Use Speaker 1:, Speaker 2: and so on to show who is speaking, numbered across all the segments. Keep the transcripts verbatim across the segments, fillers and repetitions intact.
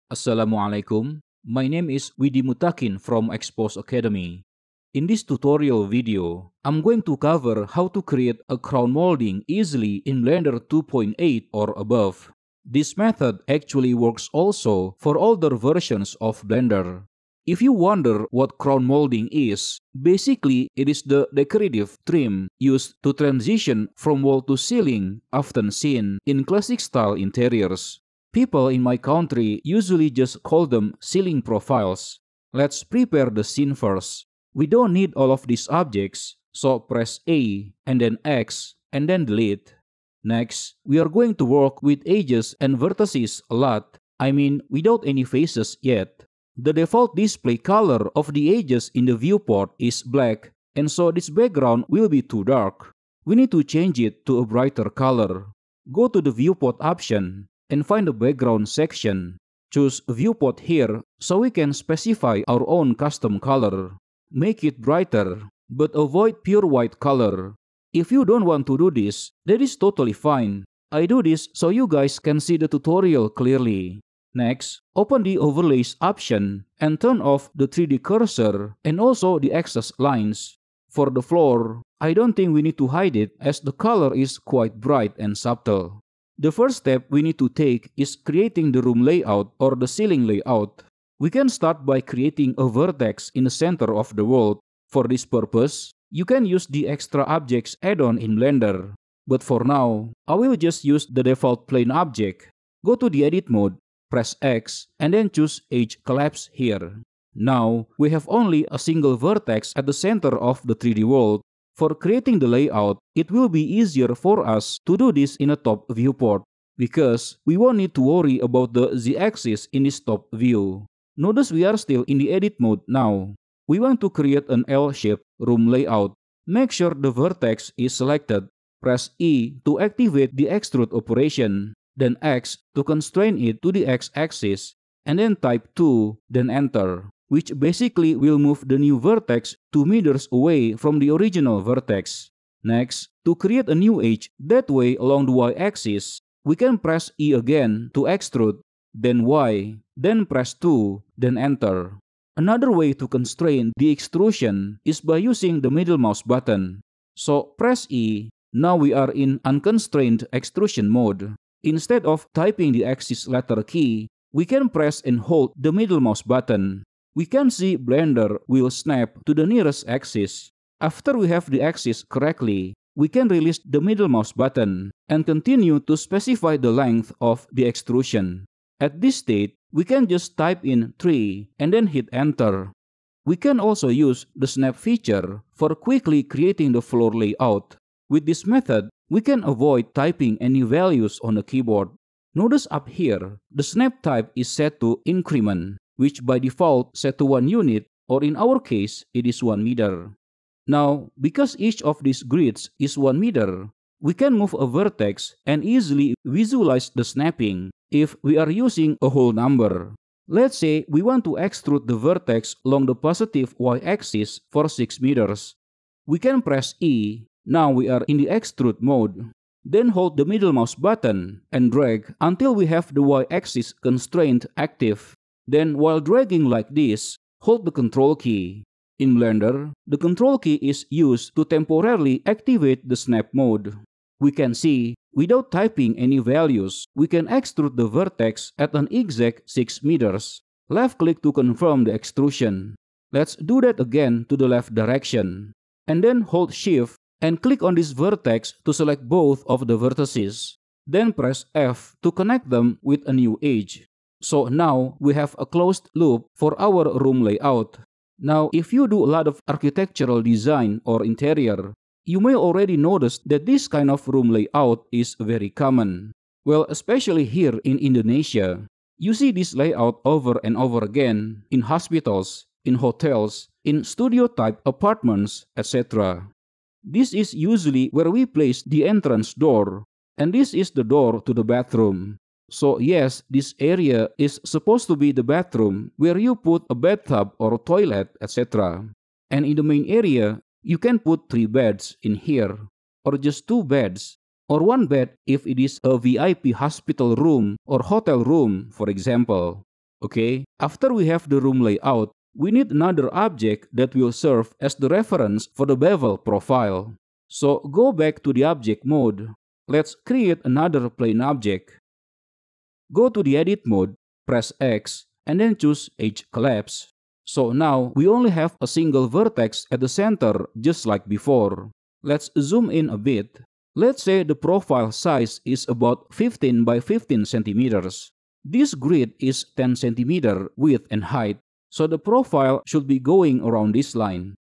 Speaker 1: Assalamualaikum. My name is Widi Mutakin from Expose Academy. In this tutorial video, I'm going to cover how to create a crown molding easily in Blender two point eight or above. This method actually works also for older versions of Blender. If you wonder what crown molding is, basically it is the decorative trim used to transition from wall to ceiling, often seen in classic style interiors. People in my country usually just call them ceiling profiles. Let's prepare the scene first. We don't need all of these objects, so press A and then X and then delete. Next, we are going to work with edges and vertices a lot, I mean without any faces yet. The default display color of the edges in the viewport is black, and so this background will be too dark. We need to change it to a brighter color. Go to the viewport option and find the background section. Choose viewport here so we can specify our own custom color. Make it brighter, but avoid pure white color. If you don't want to do this, that is totally fine. I do this so you guys can see the tutorial clearly. Next, open the overlays option and turn off the three D cursor and also the access lines. For the floor, I don't think we need to hide it as the color is quite bright and subtle. The first step we need to take is creating the room layout or the ceiling layout. We can start by creating a vertex in the center of the world. For this purpose, you can use the extra objects add-on in Blender. But for now, I will just use the default plane object. Go to the edit mode, press X, and then choose Edge Collapse here. Now, we have only a single vertex at the center of the three D world. For creating the layout, it will be easier for us to do this in a top viewport, because we won't need to worry about the Z-axis in this top view. Notice we are still in the edit mode now. We want to create an L-shaped room layout. Make sure the vertex is selected. Press E to activate the extrude operation, then X to constrain it to the X-axis, and then type two, then enter, which basically will move the new vertex two meters away from the original vertex. Next, to create a new edge that way along the Y-axis, we can press E again to extrude, then Y, then press two, then enter. Another way to constrain the extrusion is by using the middle mouse button. So press E, now we are in unconstrained extrusion mode. Instead of typing the axis letter key, we can press and hold the middle mouse button. We can see Blender will snap to the nearest axis. After we have the axis correctly, we can release the middle mouse button and continue to specify the length of the extrusion. At this state, we can just type in three and then hit enter. We can also use the snap feature for quickly creating the floor layout. With this method, we can avoid typing any values on the keyboard. Notice up here, the snap type is set to increment, which by default set to one unit, or in our case, it is one meter. Now, because each of these grids is one meter, we can move a vertex and easily visualize the snapping if we are using a whole number. Let's say we want to extrude the vertex along the positive Y-axis for six meters. We can press E. Now we are in the extrude mode. Then hold the middle mouse button and drag until we have the Y-axis constraint active. Then while dragging like this, hold the control key. In Blender, the control key is used to temporarily activate the snap mode. We can see, without typing any values, we can extrude the vertex at an exact six meters. Left-click to confirm the extrusion. Let's do that again to the left direction. And then hold Shift and click on this vertex to select both of the vertices. Then press F to connect them with a new edge. So now we have a closed loop for our room layout. Now, if you do a lot of architectural design or interior, you may already notice that this kind of room layout is very common. Well, especially here in Indonesia, you see this layout over and over again in hospitals, in hotels, in studio-type apartments, et cetera. This is usually where we place the entrance door, and this is the door to the bathroom. So yes, this area is supposed to be the bathroom where you put a bathtub or toilet, et cetera. And in the main area, you can put three beds in here, or just two beds, or one bed if it is a V I P hospital room or hotel room, for example. Okay, after we have the room layout, we need another object that will serve as the reference for the bevel profile. So go back to the object mode. Let's create another plane object. Go to the edit mode, press X, and then choose Edge Collapse. So now we only have a single vertex at the center just like before. Let's zoom in a bit. Let's say the profile size is about fifteen by fifteen centimeters. This grid is ten centimeters width and height, so the profile should be going around this line.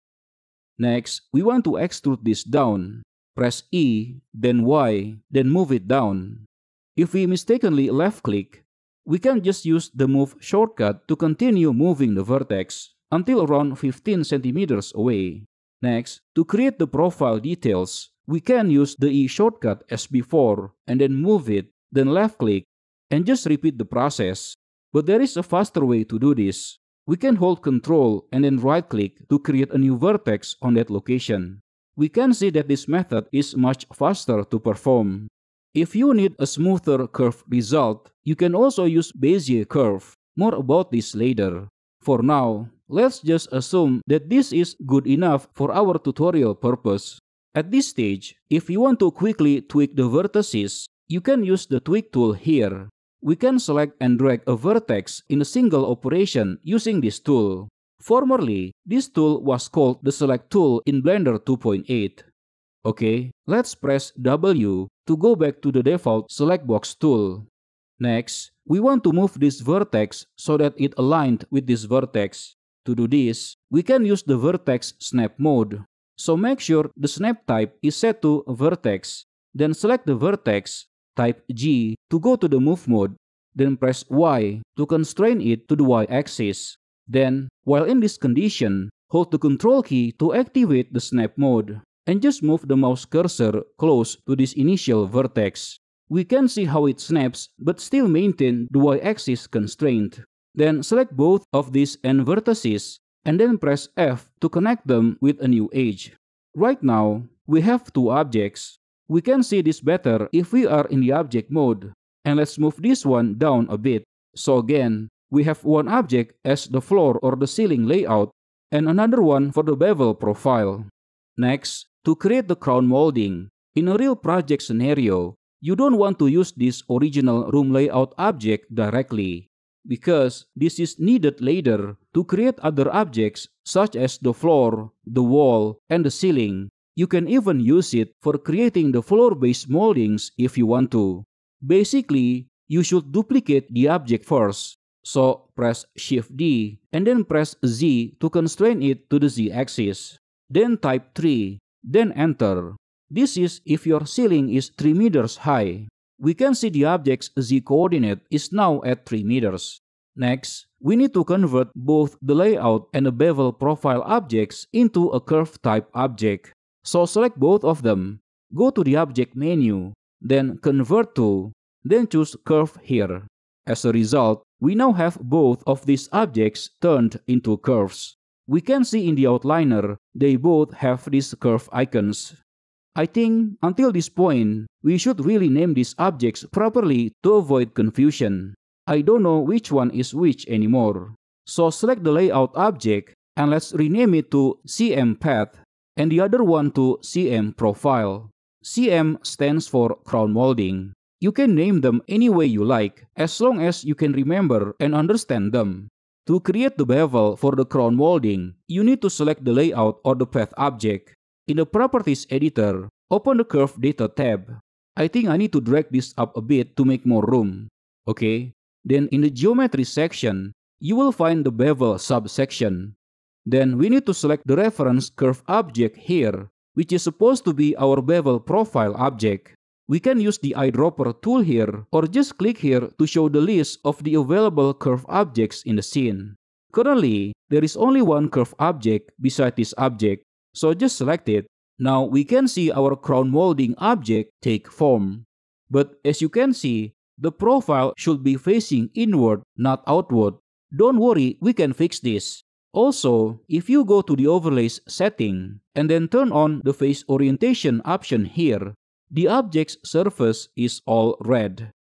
Speaker 1: Next, we want to extrude this down. Press E, then Y, then move it down. If we mistakenly left-click, we can just use the Move shortcut to continue moving the vertex until around fifteen centimeters away. Next, to create the profile details, we can use the E shortcut as before and then move it, then left-click, and just repeat the process. But there is a faster way to do this. We can hold Control and then right-click to create a new vertex on that location. We can see that this method is much faster to perform. If you need a smoother curve result, you can also use Bezier curve. More about this later. For now, let's just assume that this is good enough for our tutorial purpose. At this stage, if you want to quickly tweak the vertices, you can use the Tweak tool here. We can select and drag a vertex in a single operation using this tool. Formerly, this tool was called the Select tool in Blender two point eight. Okay, let's press W to go back to the default Select Box tool. Next, we want to move this vertex so that it aligned with this vertex. To do this, we can use the Vertex Snap mode. So make sure the snap type is set to Vertex. Then select the vertex, type G to go to the Move mode, then press Y to constrain it to the Y-axis. Then, while in this condition, hold the Control key to activate the Snap mode, and just move the mouse cursor close to this initial vertex. We can see how it snaps but still maintain the Y-axis constraint. Then select both of these end vertices, and then press F to connect them with a new edge. Right now, we have two objects. We can see this better if we are in the object mode. And let's move this one down a bit. So again, we have one object as the floor or the ceiling layout, and another one for the bevel profile. Next, to create the crown molding. In a real project scenario, you don't want to use this original room layout object directly, because this is needed later to create other objects such as the floor, the wall, and the ceiling. You can even use it for creating the floor-based moldings if you want to. Basically, you should duplicate the object first. So press Shift D and then press Z to constrain it to the Z-axis. Then type three, then enter. This is if your ceiling is three meters high. We can see the object's Z-coordinate is now at three meters. Next, we need to convert both the layout and the bevel profile objects into a curve type object. So select both of them, go to the object menu, then convert to, then choose curve here. As a result, we now have both of these objects turned into curves. We can see in the outliner, they both have these curve icons. I think until this point, we should really name these objects properly to avoid confusion. I don't know which one is which anymore. So select the layout object and let's rename it to C M Path and the other one to C M Profile. C M stands for crown molding. You can name them any way you like, as long as you can remember and understand them. To create the bevel for the crown molding, you need to select the layout or the path object. In the Properties editor, open the Curve Data tab. I think I need to drag this up a bit to make more room. Okay, then in the Geometry section, you will find the Bevel subsection. Then we need to select the reference curve object here, which is supposed to be our bevel profile object. We can use the eyedropper tool here or just click here to show the list of the available curve objects in the scene. Currently, there is only one curve object beside this object, so just select it. Now we can see our crown molding object take form. But as you can see, the profile should be facing inward, not outward. Don't worry, we can fix this. Also, if you go to the Overlays setting and then turn on the Face Orientation option here, the object's surface is all red.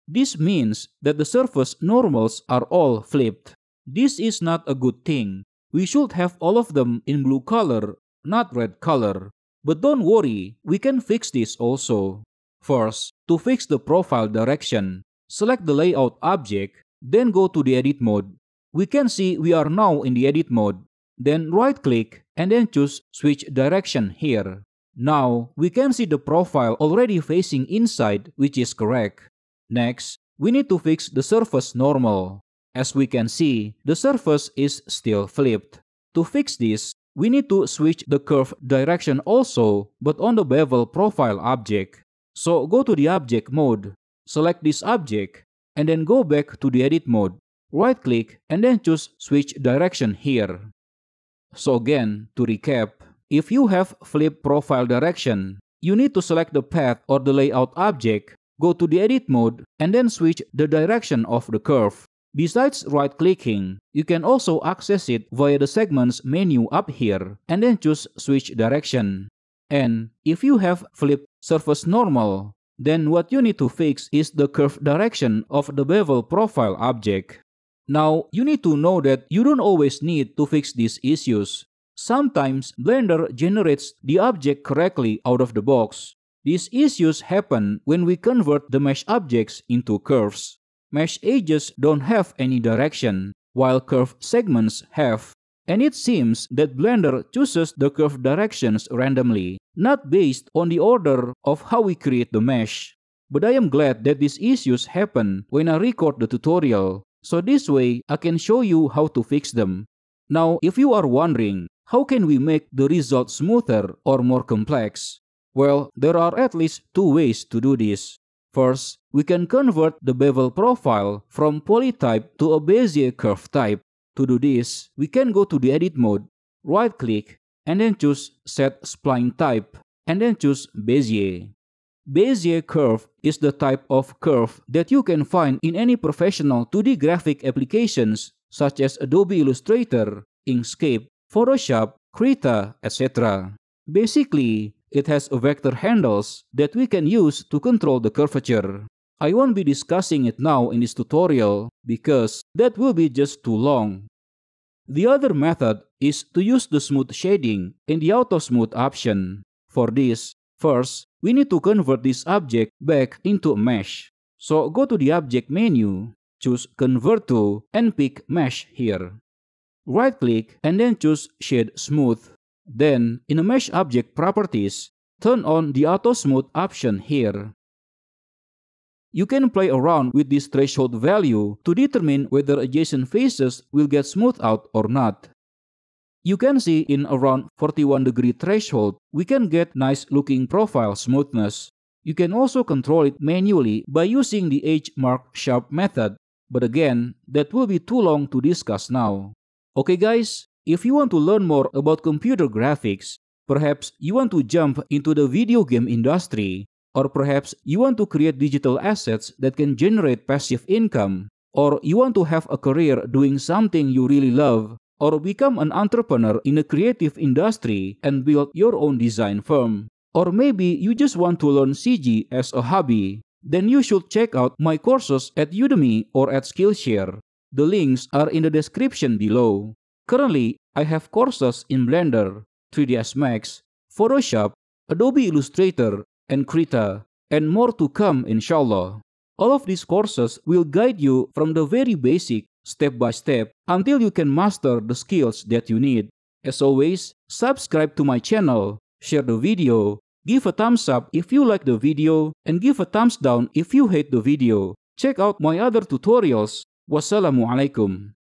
Speaker 1: This means that the surface normals are all flipped. This is not a good thing. We should have all of them in blue color, not red color. But don't worry, we can fix this also. First, to fix the profile direction, select the layout object, then go to the edit mode. We can see we are now in the edit mode. Then right-click and then choose switch direction here. Now, we can see the profile already facing inside, which is correct. Next, we need to fix the surface normal. As we can see, the surface is still flipped. To fix this, we need to switch the curve direction also, but on the bevel profile object. So go to the object mode, select this object, and then go back to the edit mode. Right-click and then choose switch direction here. So again, to recap, if you have flip profile direction, you need to select the path or the layout object, go to the edit mode, and then switch the direction of the curve. Besides right-clicking, you can also access it via the segments menu up here, and then choose switch direction. And if you have flip surface normal, then what you need to fix is the curve direction of the bevel profile object. Now, you need to know that you don't always need to fix these issues. Sometimes Blender generates the object correctly out of the box. These issues happen when we convert the mesh objects into curves. Mesh edges don't have any direction, while curve segments have. And it seems that Blender chooses the curve directions randomly, not based on the order of how we create the mesh. But I am glad that these issues happen when I record the tutorial, so this way I can show you how to fix them. Now, if you are wondering, how can we make the result smoother or more complex? Well, there are at least two ways to do this. First, we can convert the bevel profile from polytype to a Bezier curve type. To do this, we can go to the edit mode, right-click, and then choose Set Spline Type, and then choose Bezier. Bezier curve is the type of curve that you can find in any professional two D graphic applications such as Adobe Illustrator, Inkscape, Photoshop, Krita, et cetera. Basically, it has vector handles that we can use to control the curvature. I won't be discussing it now in this tutorial because that will be just too long. The other method is to use the smooth shading in the auto smooth option. For this, first, we need to convert this object back into a mesh. So go to the object menu, choose Convert to, and pick Mesh here. Right-click and then choose Shade Smooth. Then, in the Mesh Object Properties, turn on the Auto Smooth option here. You can play around with this threshold value to determine whether adjacent faces will get smoothed out or not. You can see in around forty-one degree threshold, we can get nice looking profile smoothness. You can also control it manually by using the Edge Mark Sharp method, but again, that will be too long to discuss now. Okay guys, if you want to learn more about computer graphics, perhaps you want to jump into the video game industry, or perhaps you want to create digital assets that can generate passive income, or you want to have a career doing something you really love, or become an entrepreneur in a creative industry and build your own design firm, or maybe you just want to learn C G as a hobby, then you should check out my courses at Udemy or at Skillshare. The links are in the description below. Currently, I have courses in Blender, three D S Max, Photoshop, Adobe Illustrator, and Krita, and more to come inshallah. All of these courses will guide you from the very basic, step by step, until you can master the skills that you need. As always, subscribe to my channel, share the video, give a thumbs up if you like the video, and give a thumbs down if you hate the video. Check out my other tutorials. Wassalamualaikum.